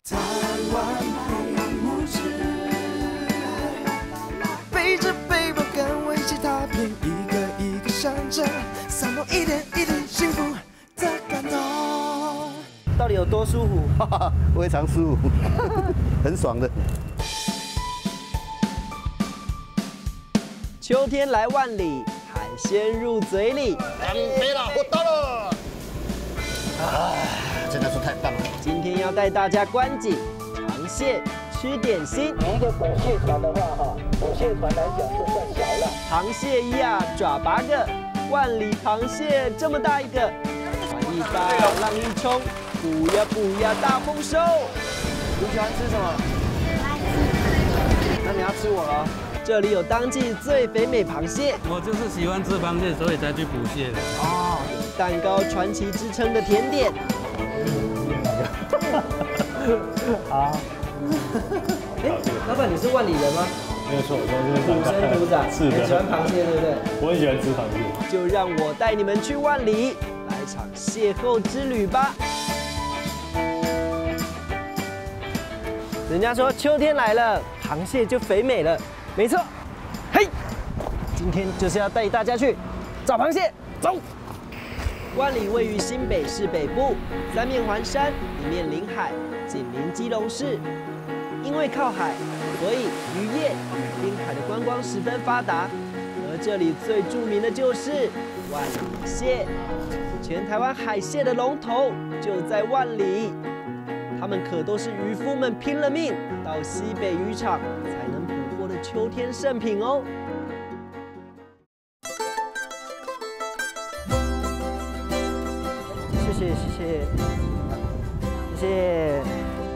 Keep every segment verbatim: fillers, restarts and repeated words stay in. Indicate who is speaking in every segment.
Speaker 1: 台湾平无知，背着背包赶往一起踏遍一个一个乡镇，散播一点一滴幸福的感动。
Speaker 2: 到底有多舒服？
Speaker 3: 哈哈，非常舒服，很爽的。
Speaker 4: 秋天来万里，海鲜入嘴里。
Speaker 3: 两杯了，我到了。啊，真的是太棒了！
Speaker 4: 今天要带大家观景螃蟹，吃点心。
Speaker 2: 一个捕蟹船的话，哈，捕蟹船来讲就算小了。
Speaker 4: 螃蟹一呀，爪八个，万里螃蟹这么大一个，船一发，浪一冲，捕呀捕呀大丰收。
Speaker 2: 你喜欢吃什么？那你要吃我了。
Speaker 4: 这里有当季最肥美螃蟹，
Speaker 5: 我就是喜欢吃螃蟹，所以才去捕蟹的。
Speaker 4: 哦，蛋糕传奇之称的甜点。
Speaker 2: 好。哎，老板，你是万里人吗？
Speaker 6: 没有错，我是
Speaker 2: 土生土长，
Speaker 6: 是的，
Speaker 2: 很喜欢螃蟹，对不对？
Speaker 6: 我很喜欢吃螃蟹。
Speaker 4: 就让我带你们去万里，来场邂逅之旅吧。人家说秋天来了，螃蟹就肥美了。没错，嘿，今天就是要带大家去找螃蟹，走。万里位于新北市北部，三面环山，一面临海，紧邻基隆市。因为靠海，所以渔业与滨海的观光十分发达。而这里最著名的就是万里蟹，全台湾海蟹的龙头就在万里。他们可都是渔夫们拼了命到西北渔场才能捕获的秋天盛品哦。谢谢谢谢谢谢。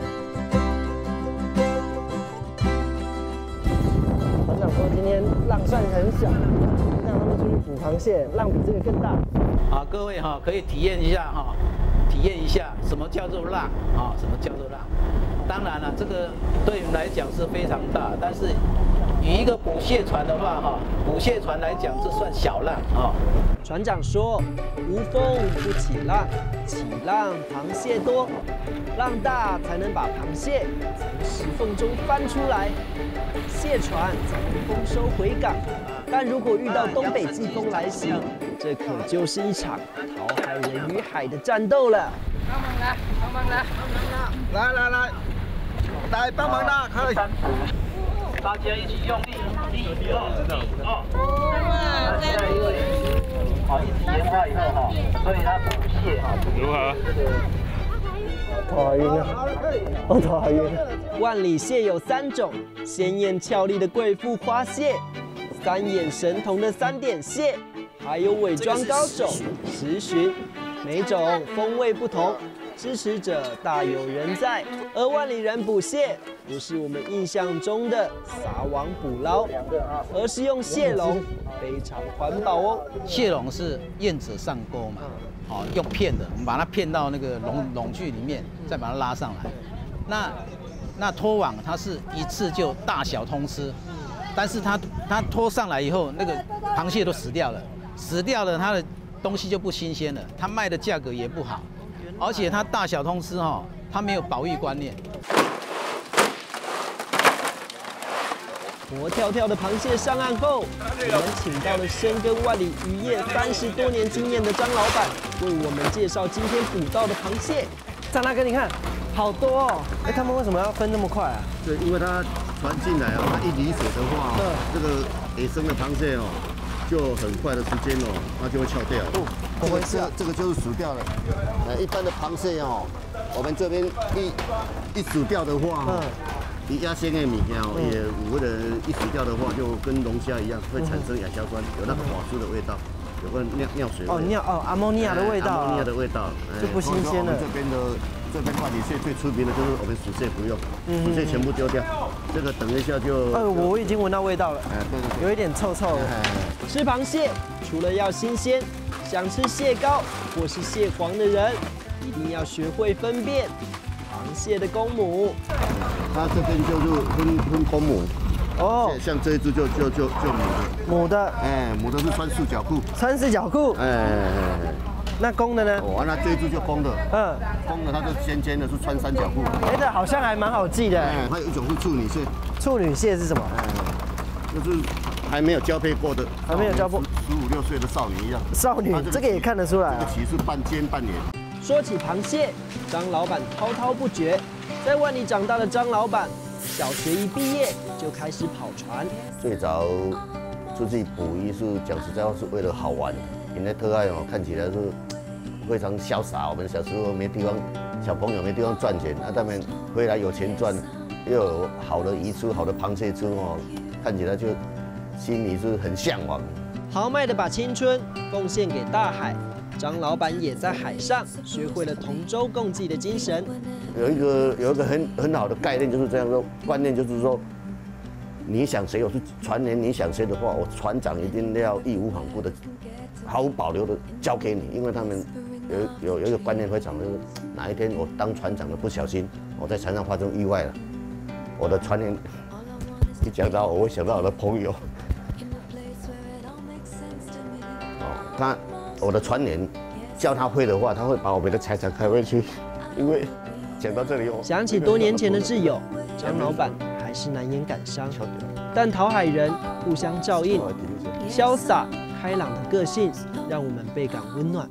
Speaker 4: 船长说今天浪算很小，让他们出去捕螃蟹，浪比这个更大。
Speaker 7: 啊，各位哈，可以体验一下哈。体验一下什么叫做浪啊？什么叫做浪？当然了，这个对你们来讲是非常大，但是以一个捕蟹船的话，哈，捕蟹船来讲，这算小浪啊。
Speaker 4: 船长说：“无风不起浪，起浪螃蟹多，浪大才能把螃蟹从石缝中翻出来，蟹船才能丰收回港。但如果遇到东北季风来袭，这可就是一场讨海人与海的战斗了。”
Speaker 2: 帮忙来，帮忙来，来来来，来帮忙啦！可以。
Speaker 7: 大家一起用力，一、二、哦，
Speaker 8: 哇，
Speaker 7: 再来一位，好，一起研发以后哈，所以它捕蟹哈，
Speaker 6: 如何？
Speaker 4: 头好晕啊！我头好晕。万里蟹有三种：鲜艳俏丽的贵妇花蟹，三眼神童的三点蟹，还有伪装高手石鲟。每种风味不同，支持者大有人在。而万里人捕蟹不是我们印象中的撒网捕捞，而是用蟹笼，非常环保哦。
Speaker 7: 蟹笼是燕子上钩嘛，好、哦、用骗的，我们把它骗到那个笼笼具里面，再把它拉上来。那那拖网它是一次就大小通吃，但是它它拖上来以后，那个螃蟹都死掉了，死掉了它的东西就不新鲜了，它卖的价格也不好，而且它大小通吃哈，它没有保育观念。
Speaker 4: 活跳跳的螃蟹上岸后，我们请到了深耕万里渔业三十多年经验的张老板，为我们介绍今天捕到的螃蟹。张大哥，你看，好多哦！哎，他们为什么要分那么快啊？
Speaker 3: 对，因为它船进来啊，它一离水的话，这个野生的螃蟹哦。就很快的时间哦，它就会翘掉。哦，这个这这个就是死掉了。呃，一般的螃蟹哦，我们这边一一死掉的话，嗯，你压鲜的米哦，也有的一死掉的话，就跟龙虾一样，会产生亚硝酸，有那个滑珠的味道，有个尿尿水味。
Speaker 4: 哦，尿哦，阿莫尼亚的味道。
Speaker 3: 阿莫尼亚的味道，
Speaker 4: 就不新鲜了。
Speaker 3: 这边的这边万里蟹最出名的就是我们死蟹不用，死蟹全部丢掉。这个等一下就。
Speaker 4: 呃，我已经闻到味道了。哎，对对对，有一点臭臭。吃螃蟹除了要新鲜，想吃蟹膏或是蟹黄的人，一定要学会分辨螃蟹的公母。
Speaker 3: 它这边就是分分公母。
Speaker 4: 哦，
Speaker 3: 像这一只就就就就母的。
Speaker 4: 母的，
Speaker 3: 哎，母的是穿四角裤。
Speaker 4: 穿四角裤。
Speaker 3: 哎哎哎。
Speaker 4: 那公的呢？
Speaker 3: 哦，那这一只就公的，
Speaker 4: 嗯，
Speaker 3: 公的它就尖尖的，是穿三角裤。
Speaker 4: 哎，这好像还蛮好记的。
Speaker 3: 哎，还有一种是处女蟹，
Speaker 4: 处女蟹是什么？
Speaker 3: 哎，就是还没有交配过的，
Speaker 4: 还没有交配，
Speaker 3: 十五六岁的少女一样。
Speaker 4: 少女，这个也看得出来啊。
Speaker 3: 这个鳍是半尖半圆。
Speaker 4: 说起螃蟹，张老板滔滔不绝。在万里长大的张老板，小学一毕业就开始跑船。
Speaker 3: 最早出去捕鱼是讲实在话是为了好玩，因为特爱哦看起来是非常潇洒。我们小时候没地方，小朋友没地方赚钱，那他们回来有钱赚，又有好的鱼出、好的螃蟹出哦，看起来就心里是很向往。
Speaker 4: 豪迈的把青春奉献给大海。张老板也在海上学会了同舟共济的精神。
Speaker 3: 有一个有一个很很好的概念，就是这样说，观念就是说，你想谁，我是船员，你想谁的话，我船长一定要义无反顾的、毫无保留的交给你，因为他们有有有一个观念非常，就是哪一天我当船长的不小心，我在船上发生意外了，我的船员一讲到我会想到我的朋友，哦，他。我的船员叫他会的话，他会把我们的财产开回去。因为讲到这里，
Speaker 4: 想起多年前的挚友，张老板还是难掩感伤。但讨海人互相照应，潇洒开朗的个性让我们倍感温暖。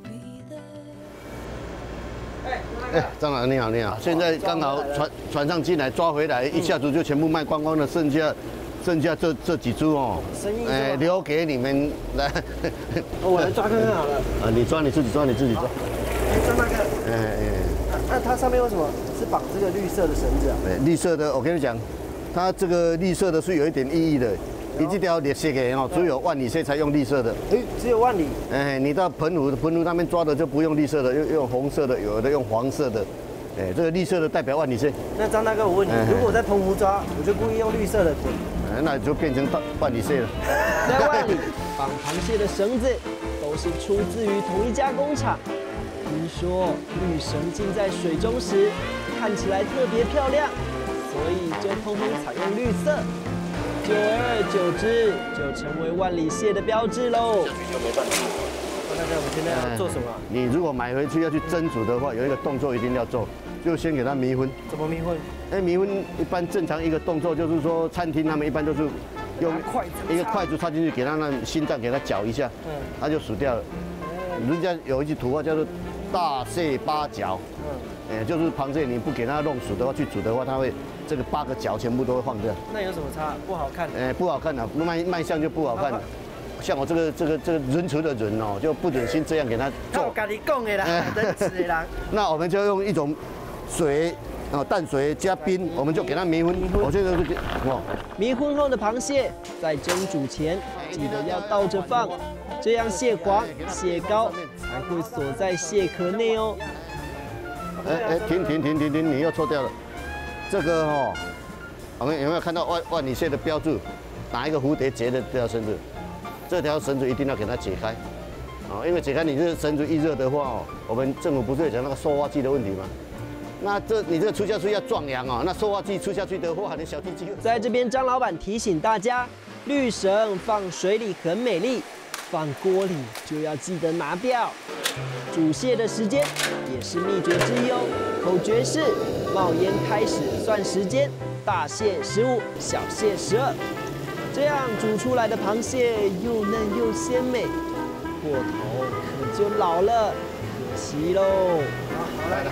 Speaker 3: 哎，张老你好，你好，现在刚好船船上进来抓回来，一下子就全部卖光光了，剩下。剩下这这几只哦，哎，留给你们来。
Speaker 4: 我来抓看看好了。
Speaker 3: 啊，你抓你自己抓，你自己抓。
Speaker 4: 哎，抓那个。哎哎。那它上面为什么是绑这个绿色的绳子啊？
Speaker 3: 哎，绿色的，我跟你讲，它这个绿色的是有一点意义的。你这条猎蟹给哦，只有万里蟹才用绿色的。
Speaker 4: 哎，只有万里。
Speaker 3: 哎，你到澎湖澎湖那边抓的就不用绿色的，用用红色的，有的用黄色的。哎，这个绿色的代表万里蟹。
Speaker 4: 那张大哥，我问你，如果我在澎湖抓，我就故意用绿色的。
Speaker 3: 那就变成万里蟹了。
Speaker 4: 在万里绑螃蟹的绳子都是出自于同一家工厂。听说绿绳浸在水中时看起来特别漂亮，所以就通通采用绿色。久而久之，就成为万里蟹的标志喽。就没断住。那我们现在要做什么？
Speaker 3: 你如果买回去要去蒸煮的话，有一个动作一定要做，就先给它迷昏。
Speaker 4: 怎么迷昏？
Speaker 3: 哎，迷昏一般正常一个动作就是说，餐厅他们一般都是用一个筷子插进去，给它那心脏给它搅一下，嗯，它就死掉了。人家有一句土话叫做“大蟹八角”，嗯，哎，就是螃蟹你不给它弄死的话，去煮的话，它会这个八个角全部都会放掉。
Speaker 4: 那有什么差？不好看？
Speaker 3: 哎，不好看的，卖卖相就不好看。像我这个这个这个仁慈的人哦，就不忍心这样给他做。
Speaker 4: 我跟你讲的啦，仁慈的人。
Speaker 3: 那我们就用一种水。哦，淡水加冰，我们就给它迷昏。我觉得是哇，
Speaker 4: 迷昏后的螃蟹在蒸煮前记得要倒着放，这样蟹黄、蟹膏才会锁在蟹壳内哦。
Speaker 3: 哎哎，停停停停停，你又错掉了。这个哦，我们有没有看到万万里蟹的标志？哪一个蝴蝶结的这条绳子？这条绳子一定要给它解开。哦，因为解开你这绳子一热的话哦，我们政府不是有讲那个塑化剂的问题吗？那这你这个出下去要壮阳哦，那塑化剂出下去的话，你小弟鸡。
Speaker 4: 在这边，张老板提醒大家，绿绳放水里很美丽，放锅里就要记得拿掉。煮蟹的时间也是秘诀之一哦，口诀是冒烟开始算时间，大蟹十五，小蟹十二，这样煮出来的螃蟹又嫩又鲜美，过头可就老了，可惜喽。好，来了。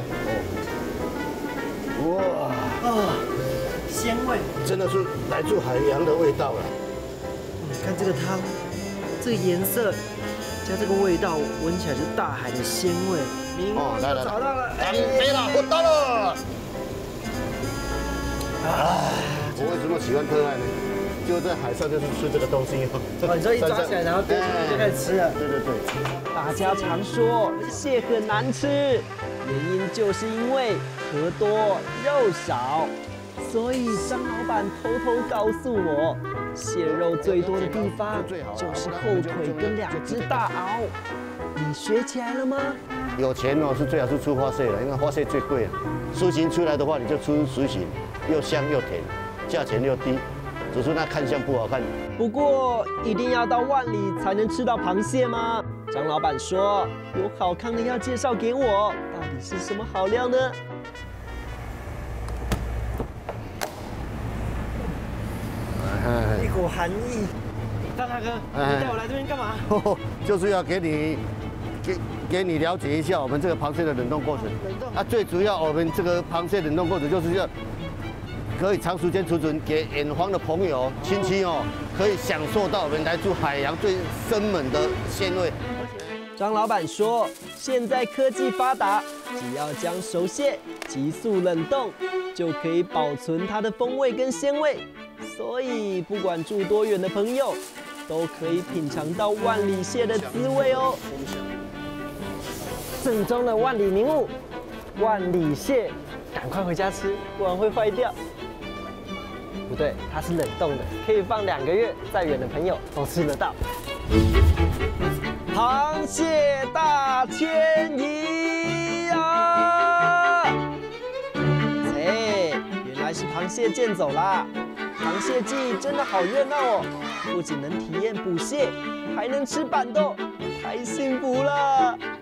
Speaker 3: 哇
Speaker 4: 啊，鲜味，
Speaker 3: 真的是来自海洋的味道了。
Speaker 4: 你看这个汤，这个颜色加这个味道，闻起来就是大海的鲜味。哦，来了，找到了，
Speaker 3: 没了，我到了。啊，我为什么喜欢特爱呢？就在海上就是吃这个东西
Speaker 4: 哦。你说一抓起来，然后就就开始吃了。
Speaker 3: 对对对。
Speaker 4: 大家常说蟹很难吃，原因就是因为壳多肉少，所以张老板偷偷告诉我，蟹肉最多的地方就是后腿跟两只大螯。你学起来了吗？
Speaker 3: 有钱哦是最好是出花蟹了，因为花蟹最贵了。酥形出来的话，你就出酥形，又香又甜，价钱又低。只是那看相不好看。
Speaker 4: 不过一定要到万里才能吃到螃蟹吗？ 张老板说有好康的要介绍给我，到底是什么好料呢？一股寒意。大大哥，你带我来这边干嘛？
Speaker 3: 就是要给你给给你了解一下我们这个螃蟹的冷冻过程。
Speaker 4: 冷冻
Speaker 3: 啊，最主要我们这个螃蟹冷冻过程就是要可以长时间储存，给远方的朋友、亲戚哦，可以享受到我们来自海洋最生猛的鲜味。
Speaker 4: 张老板说，现在科技发达，只要将熟蟹急速冷冻，就可以保存它的风味跟鲜味。所以，不管住多远的朋友，都可以品尝到万里蟹的滋味哦。正宗的万里名物，万里蟹，赶快回家吃，不然会坏掉。不对，它是冷冻的，可以放两个月，再远的朋友都吃得到。螃蟹大迁移啊！嘿，原来是螃蟹健走啦！螃蟹季真的好热闹哦，不仅能体验捕蟹，还能吃板豆，太幸福了！